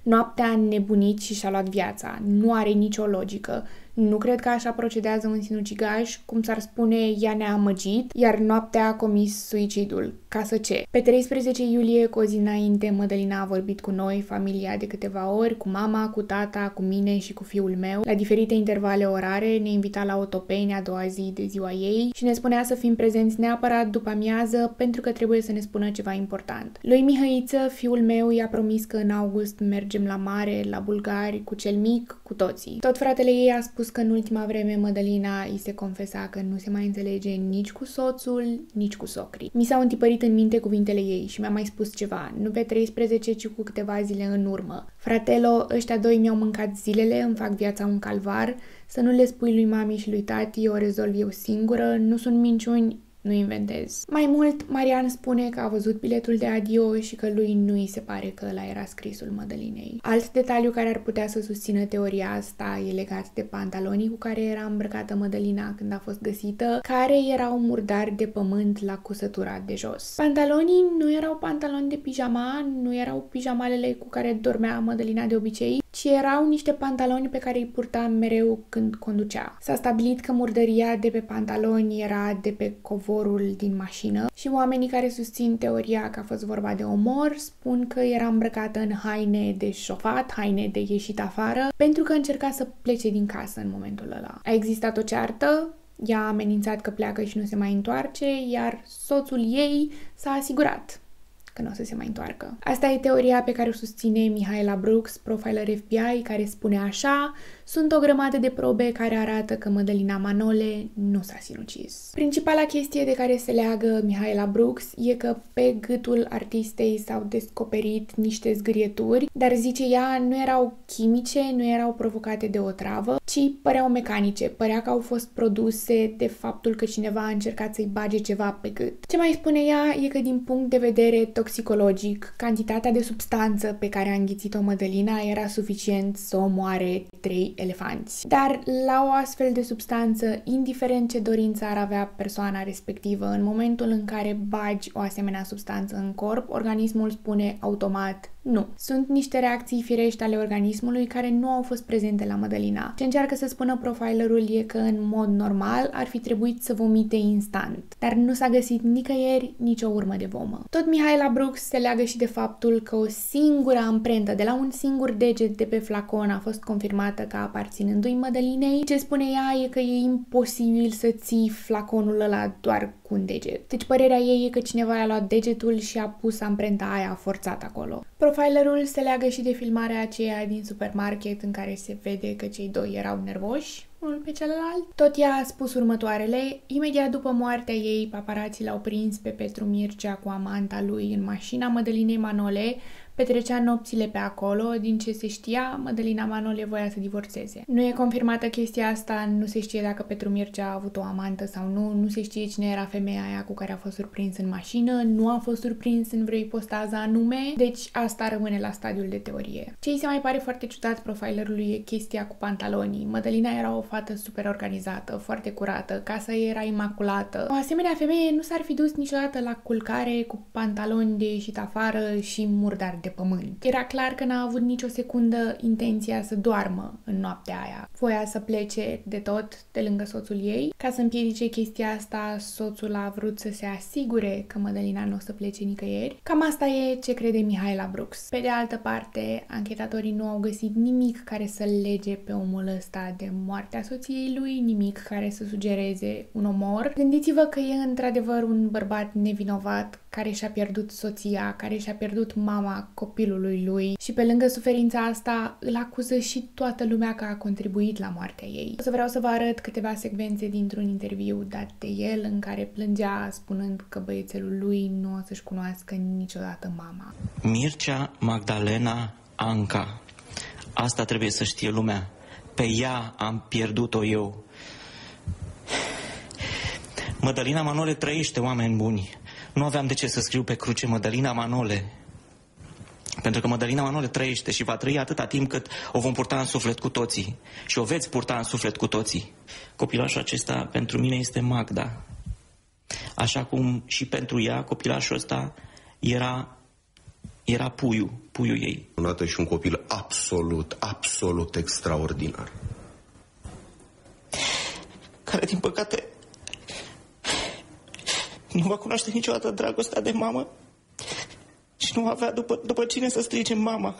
Noaptea a înnebunit și și-a luat viața. Nu are nicio logică. Nu cred că așa procedează un sinucigaș, cum s-ar spune, ea ne-a amăgit, iar noaptea a comis suicidul. Ca să ce? Pe treisprezece iulie, cu o zi înainte, Mădălina a vorbit cu noi, familia, de câteva ori, cu mama, cu tata, cu mine și cu fiul meu. La diferite intervale orare ne invita la Otopeni a doua zi de ziua ei și ne spunea să fim prezenți neapărat după amiază pentru că trebuie să ne spună ceva important. Lui Mihăiță, fiul meu, i-a promis că în august mergem la mare, la bulgari, cu cel mic, cu toții. Tot fratele ei a spus că în ultima vreme Mădălina îi se confesa că nu se mai înțelege nici cu soțul, nici cu socrii. Mi s-au întipărit în minte cuvintele ei și mi-a mai spus ceva, nu pe treisprezece, ci cu câteva zile în urmă. Fratelo, ăștia doi mi-au mâncat zilele, îmi fac viața un calvar, să nu le spui lui mami și lui tati, o rezolv eu singură, nu sunt minciuni, nu inventez. Mai mult, Marian spune că a văzut biletul de adio și că lui nu îi se pare că ăla era scrisul Mădălinei. Alt detaliu care ar putea să susțină teoria asta e legat de pantalonii cu care era îmbrăcată Mădălina când a fost găsită, care erau murdari de pământ la cusătura de jos. Pantalonii nu erau pantaloni de pijama, nu erau pijamalele cu care dormea Mădălina de obicei, ci erau niște pantaloni pe care îi purta mereu când conducea. S-a stabilit că murdăria de pe pantaloni era de pe covorul din mașină și oamenii care susțin teoria că a fost vorba de omor spun că era îmbrăcată în haine de șofat, haine de ieșit afară, pentru că încerca să plece din casă în momentul ăla. A existat o ceartă, ea a amenințat că pleacă și nu se mai întoarce, iar soțul ei s-a asigurat că nu o să se mai întoarcă. Asta e teoria pe care o susține Mihaela Brooks, profiler F B I, care spune așa: sunt o grămadă de probe care arată că Mădălina Manole nu s-a sinucis. Principala chestie de care se leagă Mihaela Brooks e că pe gâtul artistei s-au descoperit niște zgârieturi, dar zice ea, nu erau chimice, nu erau provocate de o travă, ci păreau mecanice, părea că au fost produse de faptul că cineva a încercat să-i bage ceva pe gât. Ce mai spune ea e că din punct de vedere toxicologic, cantitatea de substanță pe care a înghițit-o Mădălina era suficient să omoare trei elefanți. Dar la o astfel de substanță, indiferent ce dorință ar avea persoana respectivă, în momentul în care bagi o asemenea substanță în corp, organismul spune automat nu. Sunt niște reacții firești ale organismului care nu au fost prezente la Mădălina. Ce încearcă să spună profilerul e că în mod normal ar fi trebuit să vomite instant, dar nu s-a găsit nicăieri nicio urmă de vomă. Tot Mihaela Brooks se leagă și de faptul că o singură amprentă de la un singur deget de pe flacon a fost confirmată ca aparținându-i Mădălinei. Ce spune ea e că e imposibil să ții flaconul ăla doar cu un deget. Deci părerea ei e că cineva i-a luat degetul și a pus amprenta aia forțat acolo. Profilerul se leagă și de filmarea aceea din supermarket în care se vede că cei doi erau nervoși unul pe celălalt. Tot ea a spus următoarele: imediat după moartea ei, paparații l-au prins pe Petru Mircea cu amanta lui în mașina Mădălinei Manole, petrecea nopțile pe acolo, din ce se știa, Mădălina Manole voia să divorțeze. Nu e confirmată chestia asta, nu se știe dacă Petru Mircea a avut o amantă sau nu, nu se știe cine era femeia aia cu care a fost surprins în mașină, nu a fost surprins în vreo ipostază anume, deci asta rămâne la stadiul de teorie. Ce îi se mai pare foarte ciudat profilerului e chestia cu pantalonii. Mădălina era o fată super organizată, foarte curată, casa ei era imaculată. O asemenea femeie nu s-ar fi dus niciodată la culcare cu pantaloni de ieșit afară și murdar de pământ. Era clar că n-a avut nicio secundă intenția să doarmă în noaptea aia. Voia să plece de tot de lângă soțul ei. Ca să împiedice chestia asta, soțul a vrut să se asigure că Mădălina nu o să plece nicăieri. Cam asta e ce crede Mihaela Brooks. Pe de altă parte, anchetatorii nu au găsit nimic care să-l lege pe omul ăsta de moartea soției lui, nimic care să sugereze un omor. Gândiți-vă că e într-adevăr un bărbat nevinovat care și-a pierdut soția, care și-a pierdut mama copilului lui și pe lângă suferința asta îl acuză și toată lumea că a contribuit la moartea ei. O să vreau să vă arăt câteva secvențe dintr-un interviu dat de el în care plângea spunând că băiețelul lui nu o să-și cunoască niciodată mama. Mircea Magdalena Anca. Asta trebuie să știe lumea. Pe ea am pierdut-o eu. Mădălina Manole trăiește, oameni buni. Nu aveam de ce să scriu pe cruce Mădălina Manole. Pentru că Mădălina Manole trăiește și va trăi atâta timp cât o vom purta în suflet cu toții. Și o veți purta în suflet cu toții. Copilașul acesta pentru mine este Magda. Așa cum și pentru ea copilașul ăsta era era puiul, puiul ei. Unată și un copil absolut, absolut extraordinar. Care, din păcate, nu va cunoaște niciodată dragostea de mamă și nu avea după, după cine să strige mama.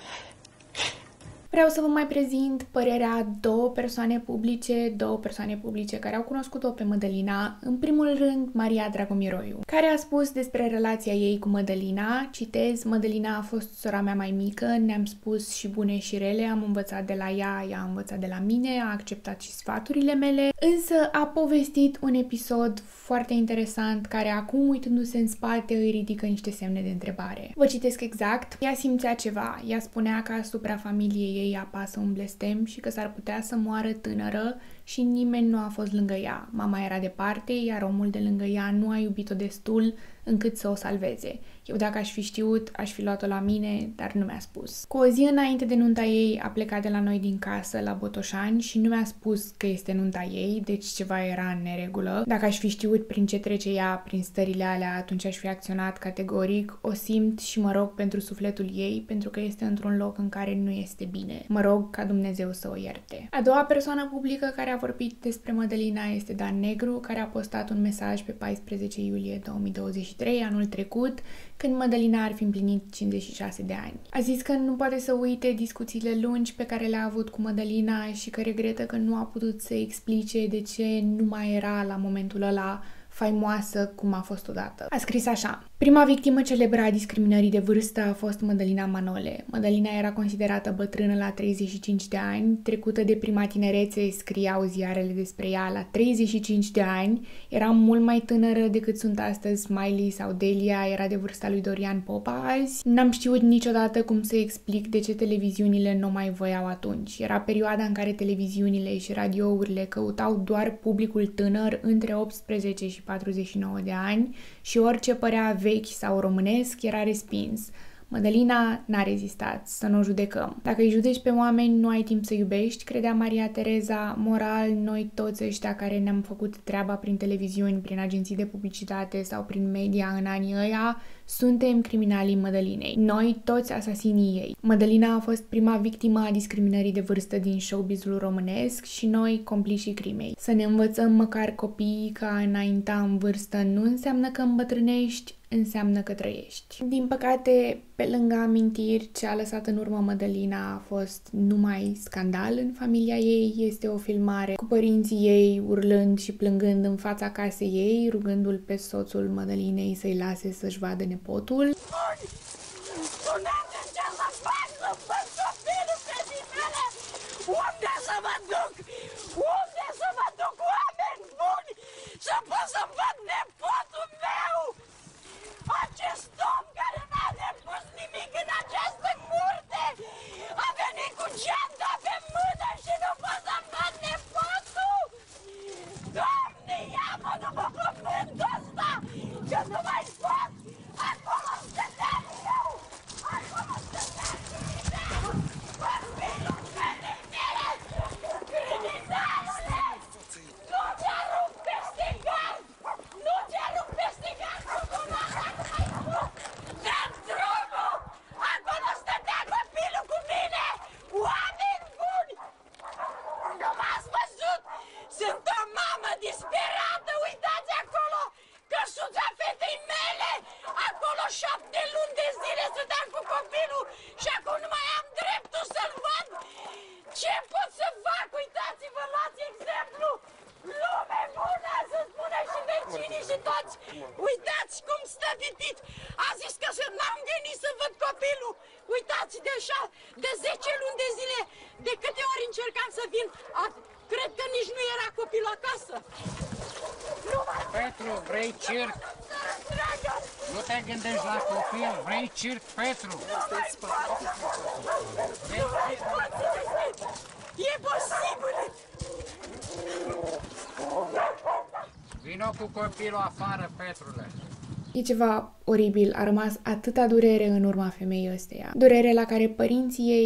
Vreau să vă mai prezint părerea a două persoane publice, două persoane publice care au cunoscut-o pe Mădălina. În primul rând, Maria Dragomiroiu, care a spus despre relația ei cu Mădălina, citez, Mădălina a fost sora mea mai mică, ne-am spus și bune și rele, am învățat de la ea, ea a învățat de la mine, a acceptat și sfaturile mele, însă a povestit un episod foarte interesant care acum, uitându-se în spate, îi ridică niște semne de întrebare. Vă citesc exact. Ea simțea ceva. Ea spunea că asupra familiei ei apasă un blestem și că s-ar putea să moară tânără și nimeni nu a fost lângă ea. Mama era departe, iar omul de lângă ea nu a iubit-o destul încât să o salveze. Eu, dacă aș fi știut, aș fi luat-o la mine, dar nu mi-a spus. Cu o zi înainte de nunta ei, a plecat de la noi din casă la Botoșani și nu mi-a spus că este nunta ei, deci ceva era în neregulă. Dacă aș fi știut prin ce trece ea, prin stările alea, atunci aș fi acționat categoric. O simt și mă rog pentru sufletul ei, pentru că este într-un loc în care nu este bine. Mă rog ca Dumnezeu să o ierte. A doua persoană publică care a vorbit despre Mădălina este Dan Negru, care a postat un mesaj pe paisprezece iulie două mii douăzeci și trei, anul trecut, când Mădălina ar fi împlinit cincizeci și șase de ani. A zis că nu poate să uite discuțiile lungi pe care le-a avut cu Mădălina și că regretă că nu a putut să explice de ce nu mai era la momentul ăla faimoasă cum a fost odată. A scris așa: prima victimă celebră a discriminării de vârstă a fost Mădălina Manole. Mădălina era considerată bătrână la treizeci și cinci de ani, trecută de prima tinerețe, scriau ziarele despre ea, la treizeci și cinci de ani, era mult mai tânără decât sunt astăzi Smiley sau Delia, era de vârsta lui Dorian Popa azi. N-am știut niciodată cum să explic de ce televiziunile nu mai voiau atunci. Era perioada în care televiziunile și radiourile căutau doar publicul tânăr între optsprezece și patruzeci și nouă de ani și orice părea vechi sau românesc era respins. Mădălina n-a rezistat, să nu o judecăm. Dacă îi judeci pe oameni, nu ai timp să iubești, credea Maria Tereza. Moral, noi toți ăștia care ne-am făcut treaba prin televiziuni, prin agenții de publicitate sau prin media în anii ăia, suntem criminalii Mădălinei. Noi toți asasinii ei. Mădălina a fost prima victimă a discriminării de vârstă din showbizul românesc și noi complișii crimei. Să ne învățăm măcar copiii că a înainta în vârstă nu înseamnă că îmbătrânești, înseamnă că trăiești. Din păcate, pe lângă amintiri, ce a lăsat în urmă Mădălina a fost numai scandal în familia ei. Este o filmare cu părinții ei urlând și plângând în fața casei ei, rugându-l pe soțul Mădălinei să-i lase să-și vadă nepotul. Unde să mă duc? Unde să mă duc, oameni buni? Să pot să văd nepotul meu? Acest om care n-a depus nimic în această curte a venit cu geanta pe mână și nu pot să-mi văd nepotul? Doamne, ia-mă după cuvântul ăsta, că nu mai pot! Acolo stăteam eu! Acolo stăteam eu! Copilul fetei mele! Criminalule! Nu te-a rupt peste gard! Nu te-a rupt peste gard! Dă-mi drumul! Acolo stătea copilul cu mine! Oameni buni! Nu m-ați văzut? Sunt o mamă disperată! Uitați acolo! Căsuța fetei mele! Acolo șapte luni de zile stăteam cu copilul și acum nu mai am dreptul să-l văd! Ce pot să fac? Uitați-vă, luați exemplu! Lume bună, să spună și vecinii și toți! Uitați cum stă titit! A zis că să n-am gândit să văd copilul! Uitați de așa, de zece luni de zile, de câte ori încercam să vin, a, cred că nici nu era copilul acasă! Petru, vrei circ? Nu te gândești la copil, vrei circ, Petru? E posibil! Vino cu copilul afară, Petrule. E ceva oribil, a rămas atâta durere în urma femeii ăsteia. Durere la care părinții ei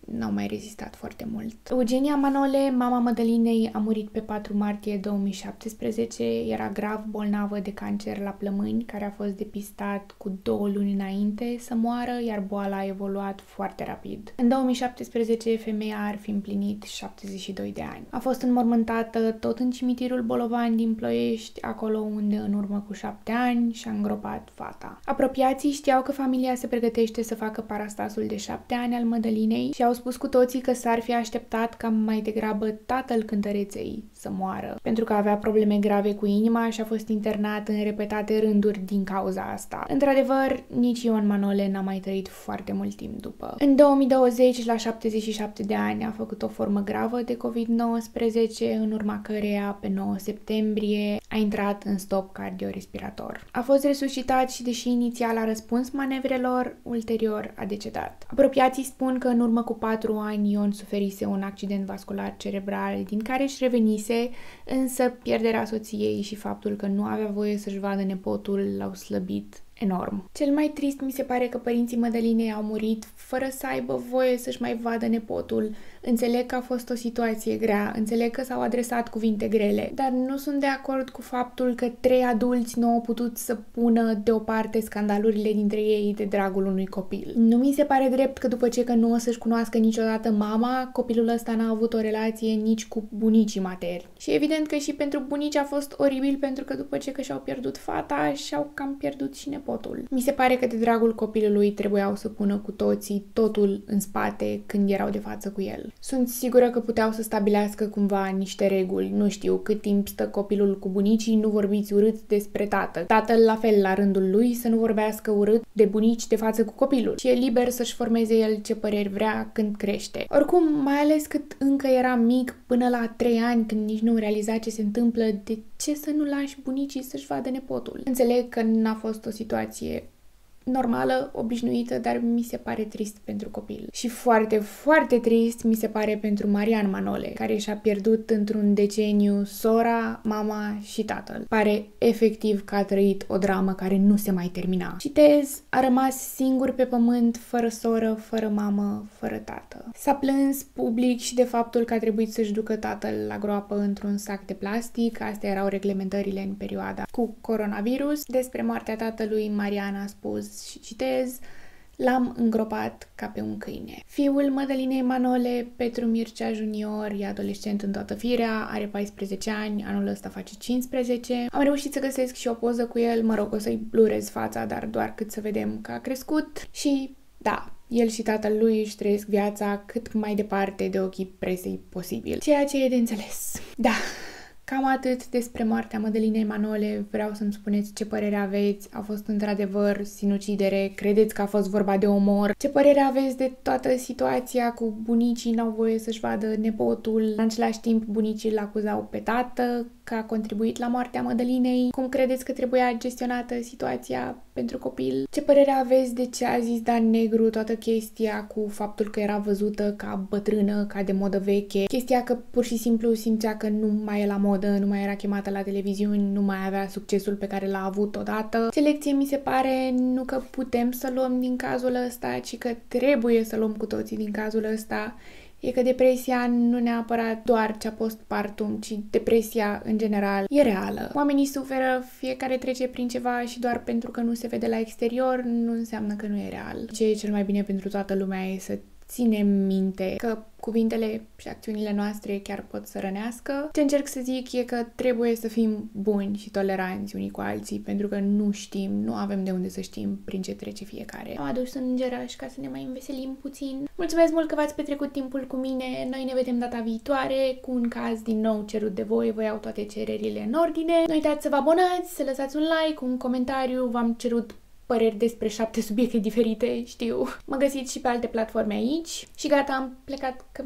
n-au mai rezistat foarte mult. Eugenia Manole, mama Mădălinei, a murit pe patru martie două mii șaptesprezece. Era grav bolnavă de cancer la plămâni, care a fost depistat cu două luni înainte să moară, iar boala a evoluat foarte rapid. În două mii șaptesprezece, femeia ar fi împlinit șaptezeci și doi de ani. A fost înmormântată tot în cimitirul Bolovan din Ploiești, acolo unde în urmă cu șapte ani și-a îngropat fata. Apropiații știau că familia se pregătește să facă parastasul de șapte ani al Mădălinei și au spus cu toții că s-ar fi așteptat ca mai degrabă tatăl cântăreței să moară, pentru că avea probleme grave cu inima și a fost internat în repetate rânduri din cauza asta. Într-adevăr, nici Ion Manole n-a mai trăit foarte mult timp după. În două mii douăzeci, la șaptezeci și șapte de ani, a făcut o formă gravă de covid nouăsprezece, în urma căreia, pe nouă septembrie, a intrat în stop cardiorespirator. A fost resuscitat și, deși inițial a răspuns manevrelor, ulterior a decedat. Apropiații spun că în urmă cu patru ani Ion suferise un accident vascular cerebral din care își revenise, însă pierderea soției și faptul că nu avea voie să-și vadă nepotul l-au slăbit enorm. Cel mai trist mi se pare că părinții Mădălinei au murit fără să aibă voie să-și mai vadă nepotul. Înțeleg că a fost o situație grea, înțeleg că s-au adresat cuvinte grele, dar nu sunt de acord cu faptul că trei adulți nu au putut să pună deoparte scandalurile dintre ei de dragul unui copil. Nu mi se pare drept că după ce că nu o să-și cunoască niciodată mama, copilul ăsta n-a avut o relație nici cu bunicii materi. Și evident că și pentru bunici a fost oribil, pentru că după ce că și-au pierdut fata, și-au cam pierdut și nepotul. Mi se pare că de dragul copilului trebuiau să pună cu toții totul în spate când erau de față cu el. Sunt sigură că puteau să stabilească cumva niște reguli, nu știu, cât timp stă copilul cu bunicii, nu vorbiți urât despre tată. Tatăl la fel la rândul lui să nu vorbească urât de bunici de față cu copilul și e liber să-și formeze el ce păreri vrea când crește. Oricum, mai ales cât încă era mic, până la trei ani, când nici nu realiza ce se întâmplă, de ce să nu lași bunicii să-și vadă nepotul? Înțeleg că n-a fost o situație normală, obișnuită, dar mi se pare trist pentru copil. Și foarte, foarte trist mi se pare pentru Marian Manole, care și-a pierdut într-un deceniu sora, mama și tatăl. Pare efectiv că a trăit o dramă care nu se mai termina. Citez, a rămas singur pe pământ, fără soră, fără mamă, fără tată. S-a plâns public și de faptul că a trebuit să-și ducă tatăl la groapă într-un sac de plastic. Astea erau reglementările în perioada cu coronavirus. Despre moartea tatălui, Marian a spus, și citez, l-am îngropat ca pe un câine. Fiul Mădălinei Manole, Petru Mircea Junior, e adolescent în toată firea, are paisprezece ani, anul ăsta face cincisprezece. Am reușit să găsesc și o poză cu el, mă rog, o să-i blurez fața, dar doar cât să vedem că a crescut. Și da, el și tatăl lui își trăiesc viața cât mai departe de ochii presei posibil. Ceea ce e de înțeles. Da. Cam atât despre moartea Mădălinei Manole. Vreau să-mi spuneți ce părere aveți. A fost într-adevăr sinucidere? Credeți că a fost vorba de omor? Ce părere aveți de toată situația cu bunicii n-au voie să-și vadă nepotul? În același timp, bunicii îl acuzau pe tată că a contribuit la moartea Mădălinei. Cum credeți că trebuia gestionată situația pentru copil? Ce părere aveți de ce a zis Dan Negru, toată chestia cu faptul că era văzută ca bătrână, ca de modă veche? Chestia că pur și simplu simțea că nu mai e la modă, nu mai era chemată la televiziuni, nu mai avea succesul pe care l-a avut odată. Ce lecție mi se pare nu că putem să luăm din cazul ăsta, ci că trebuie să luăm cu toții din cazul ăsta, e că depresia nu neapărat doar cea postpartum, ci depresia în general e reală. Oamenii suferă, fiecare trece prin ceva și doar pentru că nu se vede la exterior nu înseamnă că nu e real. Ce e cel mai bine pentru toată lumea e să ținem minte că cuvintele și acțiunile noastre chiar pot să rănească. Ce încerc să zic e că trebuie să fim buni și toleranți unii cu alții, pentru că nu știm, nu avem de unde să știm prin ce trece fiecare. Am adus un îngeraș ca să ne mai înveselim puțin. Mulțumesc mult că v-ați petrecut timpul cu mine. Noi ne vedem data viitoare cu un caz din nou cerut de voi. Vă iau toate cererile în ordine. Nu uitați să vă abonați, să lăsați un like, un comentariu. V-am cerut păreri despre șapte subiecte diferite, știu. Mă găsiți și pe alte platforme aici. Și gata, am plecat că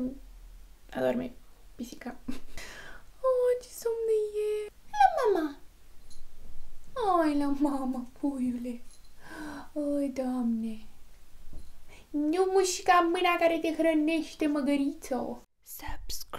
adorme pisica. Oh, ce somn e! La mama! Ai, la mama, puiule! Oi, Doamne! Nu mușca mâna care te hrănește, măgărițo! Subscribe!